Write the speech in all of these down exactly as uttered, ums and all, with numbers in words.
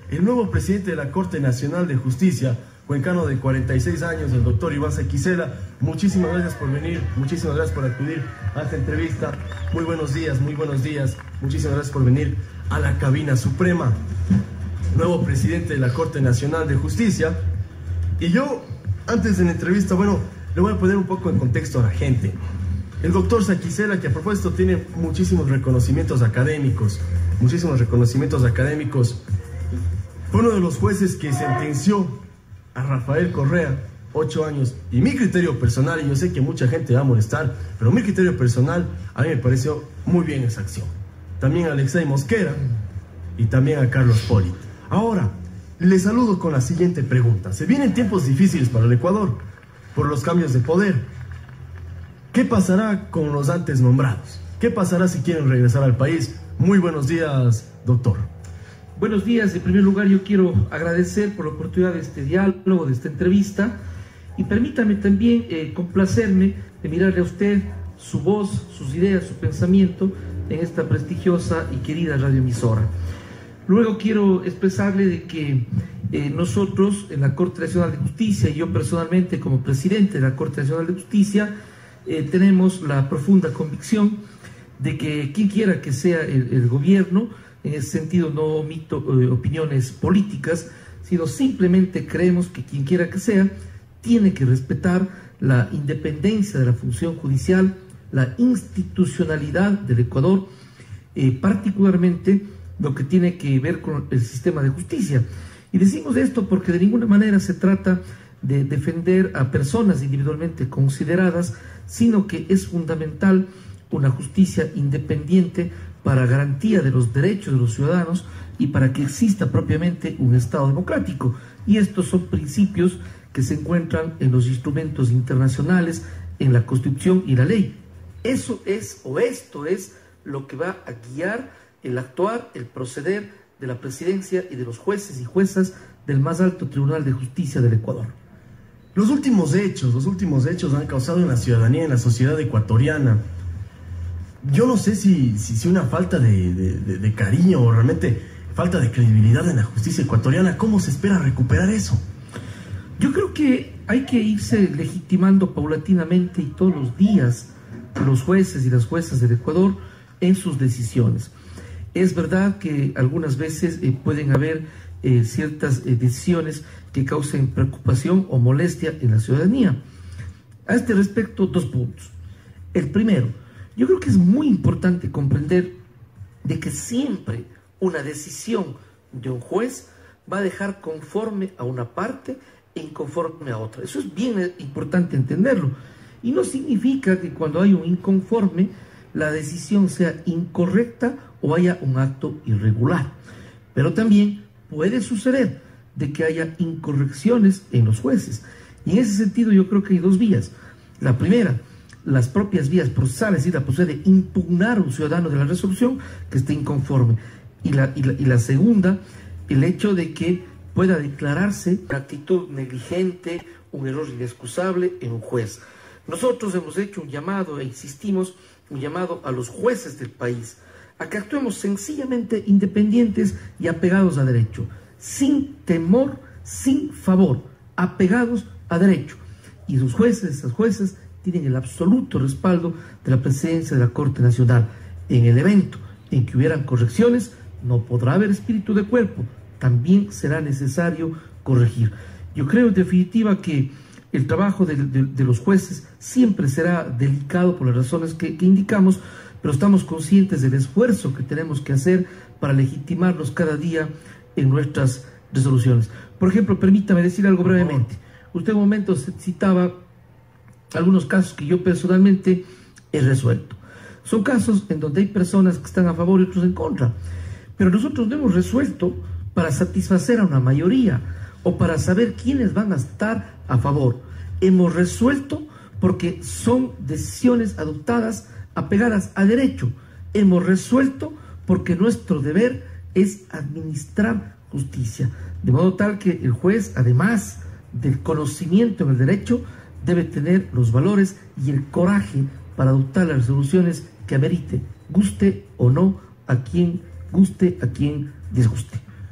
el nuevo presidente de la Corte Nacional de Justicia, cuencano de cuarenta y seis años, el doctor Iván Sequicela. Muchísimas gracias por venir, muchísimas gracias por acudir a esta entrevista. Muy buenos días, muy buenos días. Muchísimas gracias por venir a la cabina suprema. Nuevo presidente de la Corte Nacional de Justicia. Y yo, antes de la entrevista, bueno, le voy a poner un poco en contexto a la gente. El doctor Sequicela, que a propósito tiene muchísimos reconocimientos académicos, muchísimos reconocimientos académicos, fue uno de los jueces que sentenció a Rafael Correa, ocho años, y mi criterio personal, y yo sé que mucha gente va a molestar, pero mi criterio personal, a mí me pareció muy bien esa acción. También a Alexei Mosquera y también a Carlos Poli. Ahora, le saludo con la siguiente pregunta. Se vienen tiempos difíciles para el Ecuador por los cambios de poder. ¿Qué pasará con los antes nombrados? ¿Qué pasará si quieren regresar al país? Muy buenos días, doctor. Buenos días. En primer lugar, yo quiero agradecer por la oportunidad de este diálogo, de esta entrevista, y permítame también eh, complacerme de mirarle a usted su voz, sus ideas, su pensamiento en esta prestigiosa y querida radioemisora. Luego quiero expresarle de que eh, nosotros en la Corte Nacional de Justicia, y yo personalmente como presidente de la Corte Nacional de Justicia, eh, tenemos la profunda convicción de que quien quiera que sea el, el gobierno, en ese sentido no omito eh, opiniones políticas, sino simplemente creemos que quien quiera que sea, tiene que respetar la independencia de la función judicial, la institucionalidad del Ecuador, eh, particularmente lo que tiene que ver con el sistema de justicia. Y decimos esto porque de ninguna manera se trata de defender a personas individualmente consideradas, sino que es fundamental una justicia independiente para garantía de los derechos de los ciudadanos y para que exista propiamente un Estado democrático. Y estos son principios que se encuentran en los instrumentos internacionales, en la Constitución y la ley. Eso es, o esto es, lo que va a guiar el actuar, el proceder de la presidencia y de los jueces y juezas del más alto Tribunal de Justicia del Ecuador. Los últimos hechos, los últimos hechos han causado en la ciudadanía, en la sociedad ecuatoriana, yo no sé si, si, si una falta de, de, de, de cariño o realmente falta de credibilidad en la justicia ecuatoriana. ¿Cómo se espera recuperar eso? Yo creo que hay que irse legitimando paulatinamente y todos los días los jueces y las juezas del Ecuador en sus decisiones. Es verdad que algunas veces eh, pueden haber eh, ciertas eh, decisiones que causen preocupación o molestia en la ciudadanía. A este respecto, dos puntos. El primero, yo creo que es muy importante comprender de que siempre una decisión de un juez va a dejar conforme a una parte e inconforme a otra. Eso es bien importante entenderlo. Y no significa que cuando hay un inconforme, la decisión sea incorrecta o haya un acto irregular. Pero también puede suceder de que haya incorrecciones en los jueces. Y en ese sentido yo creo que hay dos vías. La primera, las propias vías procesales y la posibilidad de impugnar a un ciudadano de la resolución que esté inconforme. Y la, y la, y la segunda, el hecho de que pueda declararse una actitud negligente, un error inexcusable en un juez. Nosotros hemos hecho un llamado e insistimos un llamado a los jueces del país a que actuemos sencillamente independientes y apegados a derecho, sin temor, sin favor, apegados a derecho. Y los jueces, esas jueces, tienen el absoluto respaldo de la presidencia de la Corte Nacional. En el evento en que hubieran correcciones, no podrá haber espíritu de cuerpo, también será necesario corregir. Yo creo en definitiva que el trabajo de, de, de los jueces siempre será delicado por las razones que, que indicamos, pero estamos conscientes del esfuerzo que tenemos que hacer para legitimarnos cada día en nuestras resoluciones. Por ejemplo, permítame decir algo brevemente. Usted en un momento citaba algunos casos que yo personalmente he resuelto. Son casos en donde hay personas que están a favor y otros en contra, pero nosotros no hemos resuelto para satisfacer a una mayoría o para saber quiénes van a estar a favor. Hemos resuelto porque son decisiones adoptadas apegadas a derecho. Hemos resuelto porque nuestro deber es administrar justicia, de modo tal que el juez, además del conocimiento en el derecho, debe tener los valores y el coraje para adoptar las resoluciones que amerite, guste o no a quien guste, a quien disguste.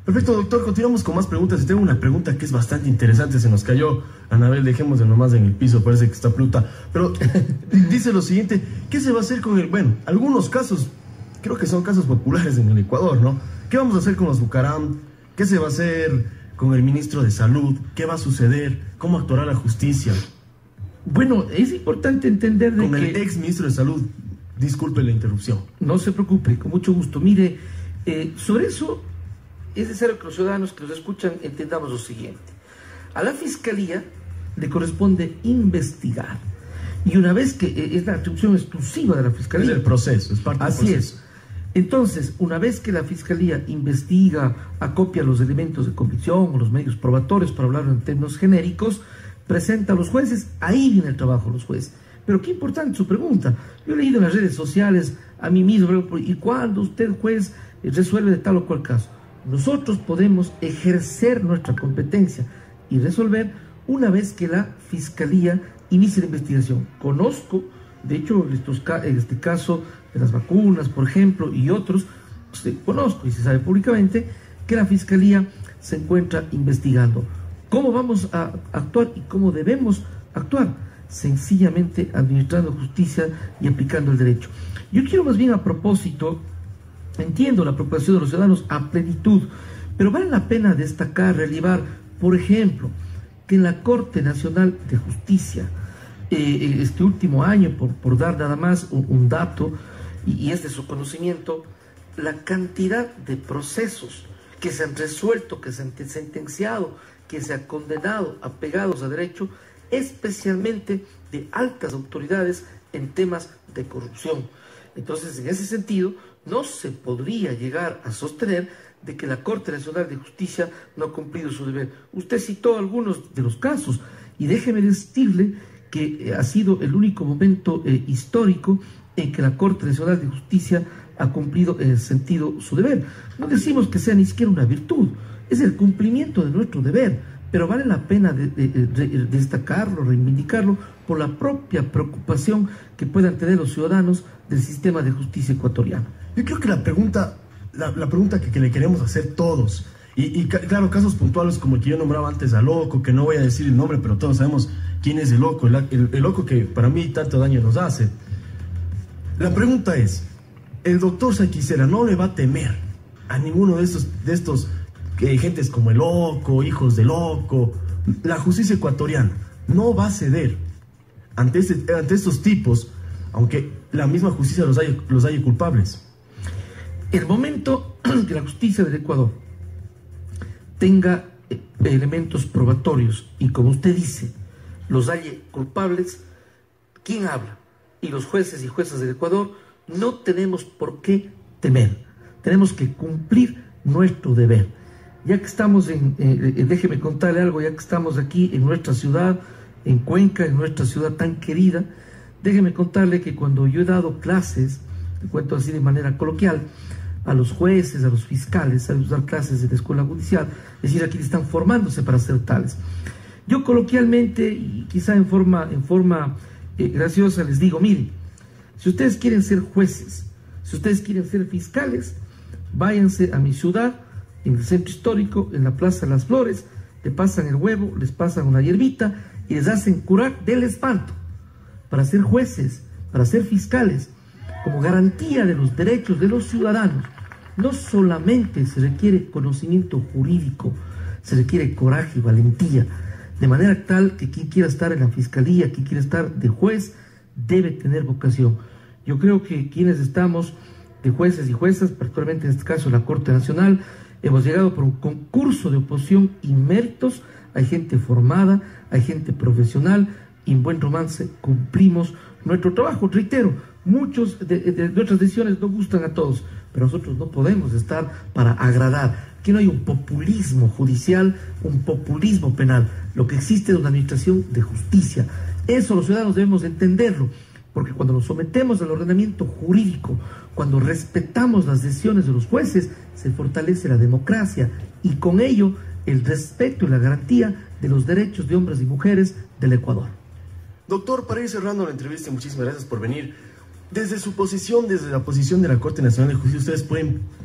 Perfecto, doctor, continuamos con más preguntas. Y tengo una pregunta que es bastante interesante. Se nos cayó, Anabel, dejémoslo nomás en el piso, parece que está pluta. Pero dice lo siguiente, ¿qué se va a hacer con el... Bueno, algunos casos, creo que son casos populares en el Ecuador, ¿no? ¿Qué vamos a hacer con los Bucaram? ¿Qué se va a hacer con el ministro de Salud? ¿Qué va a suceder? ¿Cómo actuará la justicia? Bueno, es importante entender de con que... el ex ministro de Salud, disculpe la interrupción. No se preocupe, con mucho gusto. Mire, eh, sobre eso... es necesario que los ciudadanos que nos escuchan entendamos lo siguiente. A la Fiscalía le corresponde investigar. Y una vez que eh, es la atribución exclusiva de la Fiscalía... Es el proceso, es parte del proceso. Así es. Entonces, una vez que la Fiscalía investiga, acopia los elementos de convicción o los medios probatorios, para hablar en términos genéricos, presenta a los jueces, ahí viene el trabajo de los jueces. Pero qué importante su pregunta. Yo he leído en las redes sociales a mí mismo, ¿y cuándo usted, juez, resuelve de tal o cual caso? Nosotros podemos ejercer nuestra competencia y resolver una vez que la Fiscalía inicie la investigación. Conozco, de hecho, estos, en este caso de las vacunas, por ejemplo, y otros, pues, conozco y se sabe públicamente que la Fiscalía se encuentra investigando. ¿Cómo vamos a actuar y cómo debemos actuar? Sencillamente administrando justicia y aplicando el derecho. Yo quiero más bien, a propósito, entiendo la preocupación de los ciudadanos a plenitud, pero vale la pena destacar, relevar, por ejemplo, que en la Corte Nacional de Justicia, eh, este último año, por, por dar nada más un, un dato, y, y es de su conocimiento, la cantidad de procesos que se han resuelto, que se han sentenciado, que se han condenado, apegados a derecho, especialmente de altas autoridades en temas de corrupción. Entonces, en ese sentido, no se podría llegar a sostener de que la Corte Nacional de Justicia no ha cumplido su deber. Usted citó algunos de los casos, y déjeme decirle que ha sido el único momento eh, histórico en que la Corte Nacional de Justicia ha cumplido en el sentido su deber. No decimos que sea ni siquiera una virtud, es el cumplimiento de nuestro deber, pero vale la pena de, de, de, de destacarlo, reivindicarlo, por la propia preocupación que puedan tener los ciudadanos del sistema de justicia ecuatoriano. Yo creo que la pregunta, la, la pregunta que, que le queremos hacer todos, y, y claro, casos puntuales como el que yo nombraba antes a Loco, que no voy a decir el nombre, pero todos sabemos quién es el Loco, el, el, el Loco que para mí tanto daño nos hace. La pregunta es, el doctor Saquicela no le va a temer a ninguno de estos, de estos eh, gentes como el Loco, hijos de Loco. La justicia ecuatoriana no va a ceder ante, este, ante estos tipos, aunque la misma justicia los haya, los haya culpables. El momento que la justicia del Ecuador tenga elementos probatorios y, como usted dice, los haya culpables, ¿quién habla? Y los jueces y juezas del Ecuador no tenemos por qué temer. Tenemos que cumplir nuestro deber. Ya que estamos en, eh, déjeme contarle algo, ya que estamos aquí en nuestra ciudad, en Cuenca, en nuestra ciudad tan querida, déjeme contarle que cuando yo he dado clases, te cuento así de manera coloquial, a los jueces, a los fiscales, a dar clases de la escuela judicial, es decir, aquí están formándose para ser tales. Yo coloquialmente, y quizá en forma, en forma eh, graciosa, les digo, miren, si ustedes quieren ser jueces, si ustedes quieren ser fiscales, váyanse a mi ciudad, en el centro histórico, en la Plaza de las Flores, le pasan el huevo, les pasan una hierbita y les hacen curar del espanto para ser jueces, para ser fiscales, como garantía de los derechos de los ciudadanos. No solamente se requiere conocimiento jurídico, se requiere coraje y valentía, de manera tal que quien quiera estar en la fiscalía, quien quiera estar de juez, debe tener vocación. Yo creo que quienes estamos de jueces y juezas, particularmente en este caso la Corte Nacional, hemos llegado por un concurso de oposición y méritos. Hay gente formada, hay gente profesional, y en buen romance cumplimos nuestro trabajo. Reitero, muchos de, de nuestras decisiones no gustan a todos, pero nosotros no podemos estar para agradar. Aquí no hay un populismo judicial, un populismo penal. Lo que existe es una administración de justicia. Eso los ciudadanos debemos entenderlo, porque cuando nos sometemos al ordenamiento jurídico, cuando respetamos las decisiones de los jueces, se fortalece la democracia y con ello el respeto y la garantía de los derechos de hombres y mujeres del Ecuador. Doctor, para ir cerrando la entrevista, muchísimas gracias por venir. Desde su posición, desde la posición de la Corte Nacional de Justicia, ustedes pueden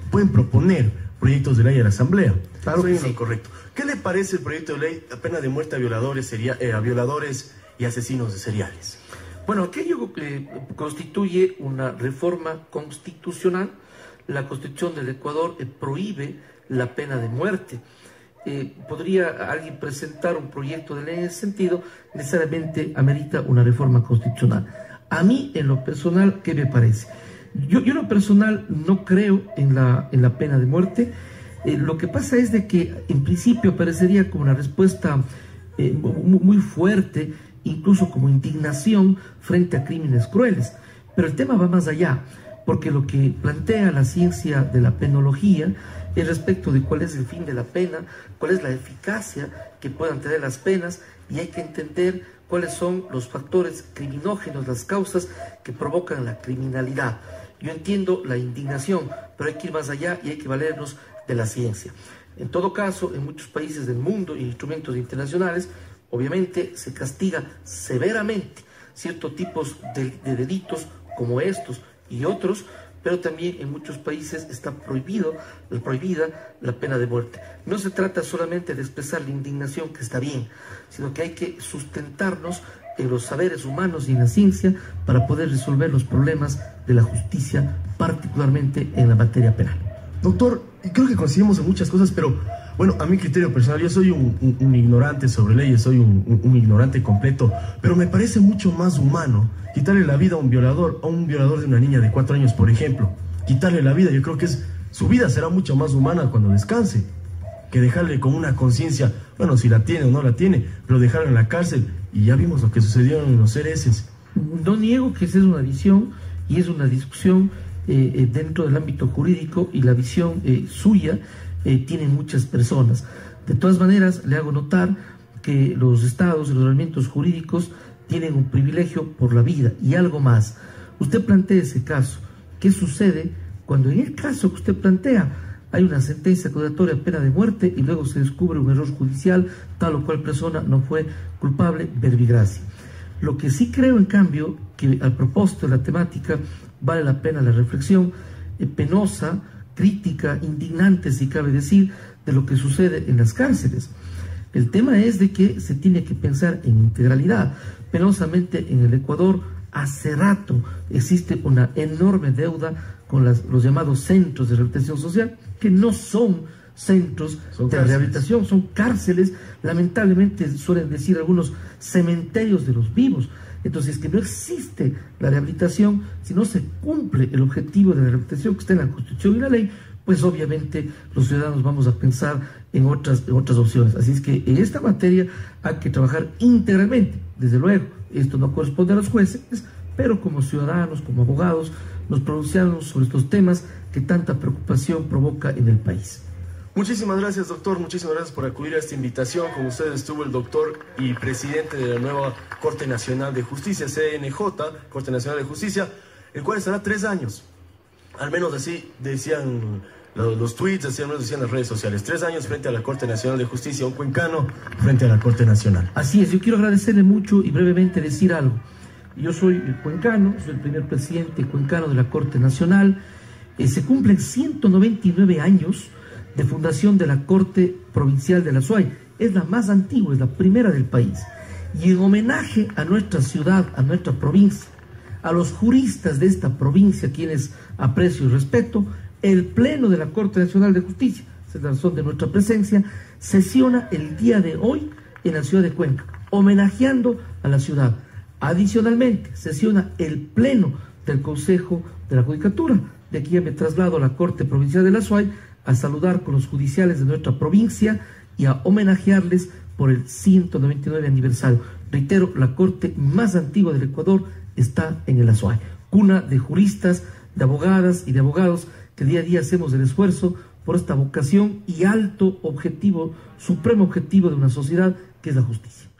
pueden proponer proyectos de ley a la Asamblea. Claro Soy que en lo sí. correcto. ¿Qué le parece el proyecto de ley a pena de muerte a violadores, seria, eh, a violadores y asesinos de seriales? Bueno, aquello que constituye una reforma constitucional. La Constitución del Ecuador eh, prohíbe la pena de muerte. Eh, ¿Podría alguien presentar un proyecto de ley en ese sentido? Necesariamente amerita una reforma constitucional. A mí, en lo personal, ¿qué me parece? Yo, yo en lo personal no creo en la, en la pena de muerte. Eh, lo que pasa es de que, en principio, parecería como una respuesta eh, muy, muy fuerte, incluso como indignación frente a crímenes crueles. Pero el tema va más allá, porque lo que plantea la ciencia de la penología es respecto de cuál es el fin de la pena, cuál es la eficacia que puedan tener las penas, y hay que entender cuáles son los factores criminógenos, las causas que provocan la criminalidad. Yo entiendo la indignación, pero hay que ir más allá y hay que valernos de la ciencia. En todo caso, en muchos países del mundo y instrumentos internacionales, obviamente se castiga severamente ciertos tipos de, de delitos como estos y otros, pero también en muchos países está prohibido, prohibida la pena de muerte. No se trata solamente de expresar la indignación, que está bien, sino que hay que sustentarnos en los saberes humanos y en la ciencia para poder resolver los problemas de la justicia, particularmente en la materia penal. Doctor, creo que coincidimos en muchas cosas, pero bueno, a mi criterio personal, yo soy un, un, un ignorante sobre leyes, soy un, un, un ignorante completo, pero me parece mucho más humano quitarle la vida a un violador, a un violador de una niña de cuatro años, por ejemplo. Quitarle la vida, yo creo que es, su vida será mucho más humana cuando descanse, que dejarle con una conciencia, bueno, si la tiene o no la tiene, pero dejarla en la cárcel, y ya vimos lo que sucedió en los C R S. No niego que esa es una visión y es una discusión eh, eh, dentro del ámbito jurídico, y la visión eh, suya eh, tienen muchas personas. De todas maneras, le hago notar que los estados y los ordenamientos jurídicos tienen un privilegio por la vida y algo más. Usted plantea ese caso. ¿Qué sucede cuando en el caso que usted plantea hay una sentencia condenatoria a pena de muerte y luego se descubre un error judicial, tal o cual persona no fue culpable, verbigracia? Lo que sí creo, en cambio, que al propósito de la temática vale la pena la reflexión eh, penosa, crítica, indignante, si cabe decir, de lo que sucede en las cárceles. El tema es de que se tiene que pensar en integralidad. Penosamente, en el Ecuador hace rato existe una enorme deuda con las, los llamados centros de rehabilitación social, que no son centros son de cárceles. rehabilitación, son cárceles. Lamentablemente suelen decir algunos cementerios de los vivos. Entonces, que no existe la rehabilitación, si no se cumple el objetivo de la rehabilitación que está en la Constitución y la ley, pues obviamente los ciudadanos vamos a pensar en otras, en otras opciones. Así es que en esta materia hay que trabajar integralmente. Desde luego, esto no corresponde a los jueces, pero como ciudadanos, como abogados, nos pronunciamos sobre estos temas que tanta preocupación provoca en el país. Muchísimas gracias, doctor. Muchísimas gracias por acudir a esta invitación. Con ustedes estuvo el doctor y presidente de la nueva Corte Nacional de Justicia, C N J, Corte Nacional de Justicia, el cual estará tres años. Al menos así decían los, los tweets, así al menos decían las redes sociales. Tres años frente a la Corte Nacional de Justicia, un cuencano frente a la Corte Nacional. Así es, yo quiero agradecerle mucho y brevemente decir algo. Yo soy cuencano, soy el primer presidente cuencano de la Corte Nacional. Eh, se cumplen ciento noventa y nueve años de fundación de la Corte Provincial de la Azuay. Es la más antigua, es la primera del país. Y en homenaje a nuestra ciudad, a nuestra provincia, a los juristas de esta provincia, quienes aprecio y respeto, el Pleno de la Corte Nacional de Justicia, esa es la razón de nuestra presencia, sesiona el día de hoy en la ciudad de Cuenca, homenajeando a la ciudad. Adicionalmente, sesiona el Pleno del Consejo de la Judicatura. De aquí ya me traslado a la Corte Provincial de la Azuay a saludar con los judiciales de nuestra provincia y a homenajearles por el ciento noventa y nueve aniversario. Reitero, la Corte más antigua del Ecuador está en el Azuay, cuna de juristas, de abogadas y de abogados que día a día hacemos el esfuerzo por esta vocación y alto objetivo, supremo objetivo de una sociedad, que es la justicia.